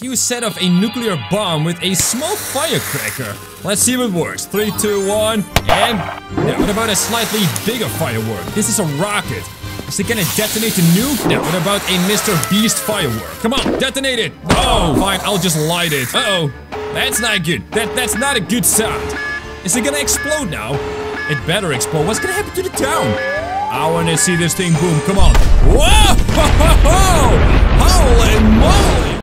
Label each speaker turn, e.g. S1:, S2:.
S1: You set off a nuclear bomb with a small firecracker. Let's see if it works. 3, 2, 1, and... yeah, what about a slightly bigger firework? This is a rocket. Is it gonna detonate the nuke? Now, what about a Mr. Beast firework? Come on, detonate it! Oh, fine, I'll just light it. Uh-oh, that's not good. That's not a good sound. Is it gonna explode now? It better explode. What's gonna happen to the town? I wanna see this thing boom. Come on. Whoa! Holy moly!